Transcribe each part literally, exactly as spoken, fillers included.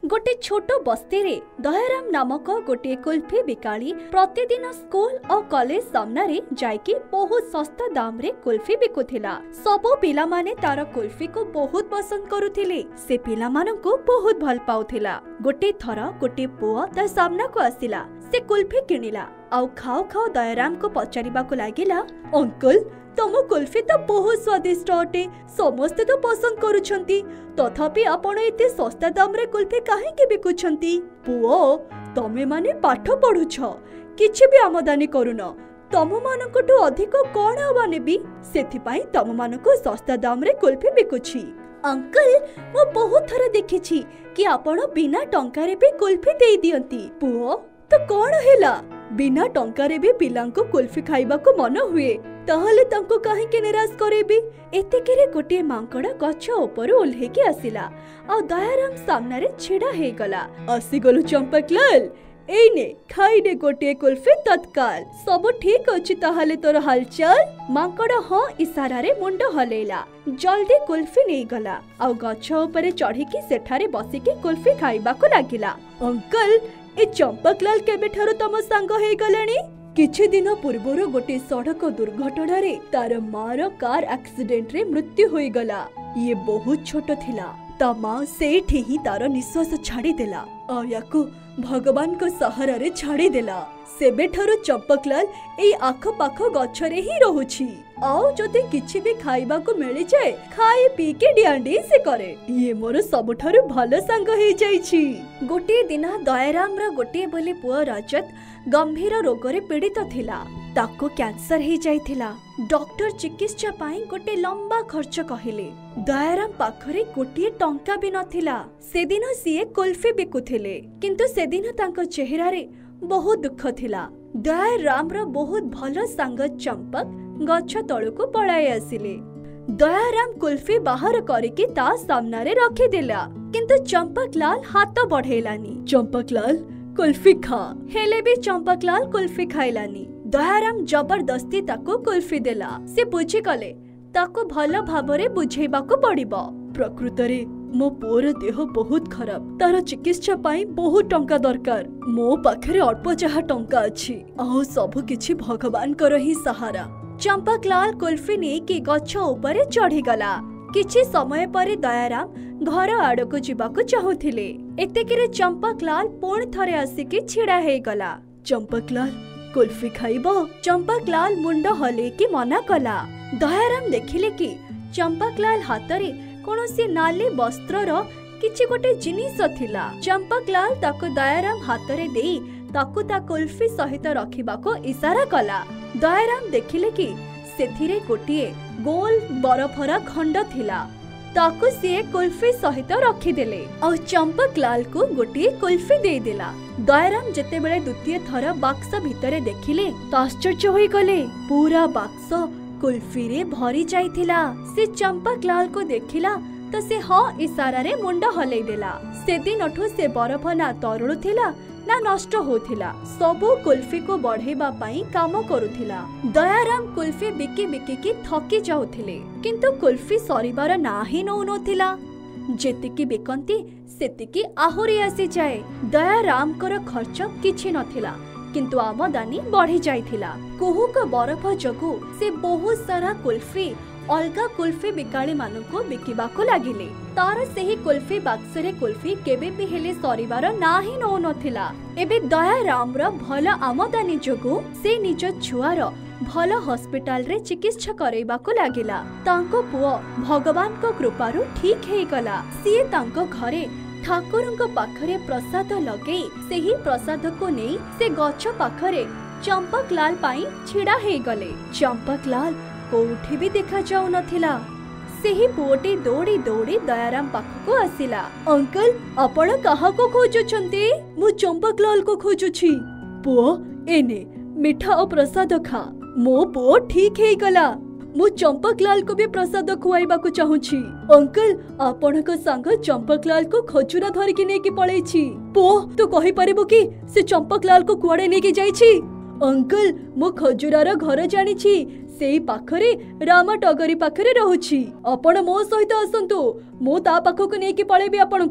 गोटे छोट बस्ती रे दयाराम नामक गोटे कुल्फी बिकाली प्रतिदिन स्कूल और कॉलेज सामने जाइकी बहुत सस्ता दाम रे कुल्फी बिकुथिला। सबो पिला माने तार कुल्फी को बहुत पसंद करुथिले। से पिला मानन को बहुत भल पाउथिला। गोटे थर गोटे पुओ ता सामना को आसिला। से कुल्फी किनिला आउ खाओ खाओ दयाराम को पचारिबा को लागिला, अंकल तम कुल्फी तो बहुत स्वादिष्ट अटे, समस्ते तो पसंद करुछंती, तथापि आपण एते सस्ता दाम रे कुल्फी काहे के बिकुछंती? पुओ तमे माने पाठ पढुछ, किछि भी आमदानी करुन, तम मानकटु अधिक कोन आबाने भी सेथि पई तम मानको सस्ता दाम रे कुल्फी बिकुछि। अंकल मो बहुत थरा देखिछि कि आपण बिना टंका रे भी कुल्फी देई दियंती। पुओ तो कोन हेला, बिना टंका रे भी पिलांको कुल्फी खाइबा को मन हुए, ताहले तांको काहे के निराश करेबी? एतेकेरे गोटे मांकड़ गछ ऊपर ओल्हे के आसिला आ दयाराम सामने रे छिड़ा हे गला। आसी गलु चंपकलाल, एने खाइने गोटे कुल्फी तत्काल, सब ठीक अछि ताहले तोर हालचाल? मांकड़ हां इशारा रे मुंड हलेला, जल्दी कुल्फी नै गला आ गछ ऊपर चढ़ी की सेठारे बसी के कुल्फी खाइबा को लागिला। अंकल ए चंपकलाल केबे ठारो तम संग हे गलानी? किछि दिन पूर्वरो गोटे सड़क दुर्घटना रे तार मार कार एक्सीडेंट रे मृत्यु होई गला। ये बहुत छोट थिला, ता मां सेठी ही तार निश्वास छाड़ी देला आ याको भगवान को सहारा रे छाड़ी देला। सेबे ठारो चंपकलाल ए आख पाख गछरे ही रहुछि, आउ जदि किछि भी खाइबा को मिलि जाए खाए पी के डियांडी से करे। ये मोर सबठारु भलो संग हे जाइछि। गोटे दिन दयाराम रा गोटे बोले पुओ रजत गंभीर रोग रे पीड़ित थिला। ताको कैंसर हे जाइथिला। डॉक्टर चिकित्सा पाई गोटे लंबा खर्च कहिले। दयाराम पाखरे गोटे टंका भी नथिला। सेदिन सिए कुल्फी बिकुथिले, किंतु सेदिन तांको चेहरा रे बहुत दुख थिला। दयाराम रा बहुत भलो संग चंपक गछ तळको पळाई आसिले। दयाराम कुल्फी बाहर करके ता सामने रे रखी देला, किंतु चंपकलाल हाथ बढ़ेलानी। चंपकलाल कुल्फी खा, हेले भी चंपकलाल कुल्फी खाइलानी। दयाराम जबरदस्ती ताको कुल्फी देला। से बुझी गले ताको भलो भाबरे बुझेबा को पड़िबो। प्रकृत रे मो पुओर देह बहुत खराब, तार चिकित्सा पाई बहुत टंका दरकार। मो पाखरे अल्प जहा टंका अछि, आउ सब किछि भगवान कर ही सहारा। चंपकलाल कुल्फी ने की गछ ऊपर चढ़ी गला। किछि समय परे दयाराम घर आड़को जीवाको चाहुथिले। एतेकेरे चंपकलाल पुण थरे आसिके छिड़ा हे गला। चंपकलाल कुल्फी खाइबो? चंपकलाल मुंड हले की मना कला। दयाराम देखिले कि चंपकलाल हातरे कोनोसी नाली वस्त्रर किछि गोटे जिनिस थिला। चंपकलाल ताको दयाराम हातरे देई ताको ता कुल्फी सहित रखिबाको इशारा कला। दयाराम देखिले कि सेथिरे गोटिए गोल बरफर खंड थिला। ताको से कुल्फी सहित रखिदेले और चंपकलाल को गोटिए कुल्फी दे देला। दयाराम जेते बेले द्वितीय थर बाक्स भितरे देखिले तो आश्चर्य होई गले। पूरा बाक्स कुल्फी रे भरी जाइथिला। से चंपकलाल को देखिला तो से हाँ इशारा रे मुंड हलै देला। से दिनठु से बरफ ना तरुल थिला ना नष्ट होथिला, सबो कुल्फी को बढ़ेबा पाई काम करुथिला। दयाराम कुल्फी बिकी बिकी की थकी जाउथिले, किंतु कुल्फी सरीबार ना ही नौ नथिला। जेतिकी बिकंती सेतिकी आहुरी आसी जाए। दयाराम कर खर्च किछि नथिला, किंतु आमदानी बढ़ी जाइथिला। कुहुक बरफ जगु से बहुत सारा कुल्फी अलगा कुल्फी बिकाली मानको बिकिबा को लागिले। तार सेही कुल्फी बाक्सरे कुल्फी केबे भी हेले सरीबार ना ही नौ नथिला। एबे दयाराम रा भलो आमदानी जगु से निज छुआर भलो हॉस्पिटल रे चिकित्सा करैबा को लागिला। तांको पुओ भगवान को कृपारु ठीक हे गला। सिए तांको घरे ठाकुरंको पाखरे प्रसाद लगेई सेही प्रसाद को नेई से गछ पाखरे चंपकलाल पाई छिड़ा हे गले। चंपकलाल कोठी भी देखा जाऊ नथिला। सेही पुओटी दौड़ी दौड़ी दयाराम पाखको आसिला। अंकल आपण काहा को खोजुछंती? मु चंपकलाल को खोजुछि। पुओ एने मिठा और प्रसाद खा, मो पुओ ठीक हे गला। मु चंपकलाल को भी प्रसाद खुआइबा को चाहुछि। अंकल आपण को संग चंपकलाल को खजुरा धर के नेकी पळैछि। पुओ तू कहि परिबो कि से चंपकलाल को कुआडे नेकी जाइछि? अंकल मु खजुरार घर जानिछि, सेई पाखरे रामा टगरी पाखरे रहुछि। आपण मो सहित आसंतु, मो ता पाखको नेकी पळेबी आपणकु।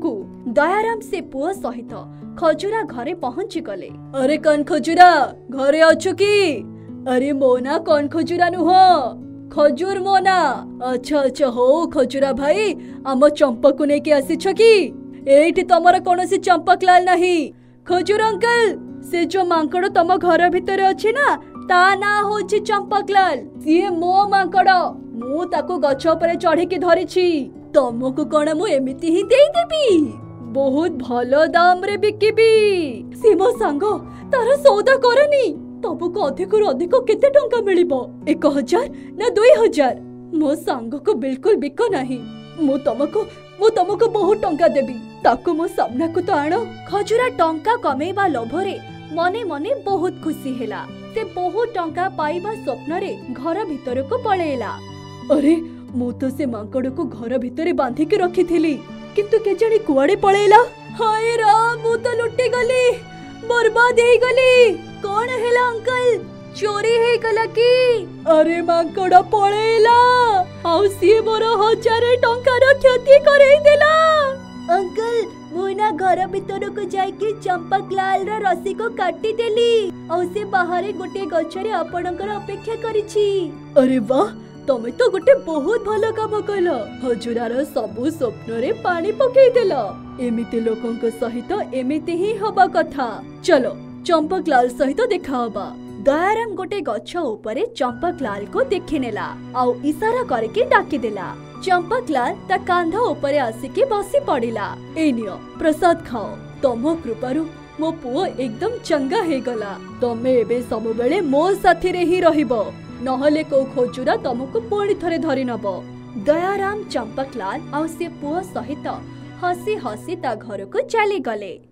दयाराम से पुओ सहित खजुरा घरे पहुंची गले। अरे कौन खजुरा घरे अच्छु कि? अरे मोना कौन खजुरा नुह खजूर मोना। अच्छा अच्छा हो खजुरा भाई आम चंपा को लेके आसीछ कि? एठी तमर कोनोसी चंपक लाल नहीं। खजूर अंकल से जो मांकड़ तम घर भितर अछि ना ता ना होछि चंपक लाल। सीए मो मांकड़ मु ताको गछ ऊपर चढ़ी के धरिछि। तमको कोन मु एमिति ही देई देबी? बहुत भलो दाम रे बिकिबी। सीमो सांगो तार सौदा करनी तबको अधिक रु अधिक केते टंका मिलिबो? एक हजार ना दुई हजार? मो सांगो को बिल्कुल बिको नहीं। मु तमको मु तमको बहुत टंका देबी ताको मो सामना को तो आनो। खजुरा टंका कमेबा लोभरे मने मने बहुत खुशी हेला। से बहुत टंका पाइबा स्वप्न रे घर भितर को पळेला। अरे मु तो से मांकड़ को घर भितर बांधी के रखी थिली किंतु के जानी कुआडे पळेला। हाय राम मु तो लुटी गली बर्बाद हे गली। कौन हेला अंकल चोरी हे गला की? अरे मांकड़ पळेला आउ सी मोर हजार टंका रो क्षति करे देला। अंकल मुना घर भितर को जाई के चंपक लाल रो रस्सी को काटी देली औ से बाहर गोटे गछरे आपणकर अपेक्षा करिछि। अरे वाह तमे तो गोटे बहुत भलो काम कइलो। हजुरार सबु स्वप्न रे पानी पकेई देला। एमिति लोकंक सहित एमिति ही होबा कथा। चलो चंपक लाल सहित देखा होबा। दयाराम गोटे गछ ऊपर चंपक लाल को देखि नेला आउ इशारा करके डाकी देला। चंपक लाल ता कांधा ऊपर आसिके बसी पड़िला। ए नियो प्रसाद खाओ तमो कृपारु मो पुओ एकदम चंगा हे गला। तमे एबे सब बेले मो साथी रे ही रहिबो नहले को खजुरा तमको पुणी थरे धरि नबो। दयाराम चंपक लाल आउ से पुओ सहित हसी हसी ता घर को चली गले।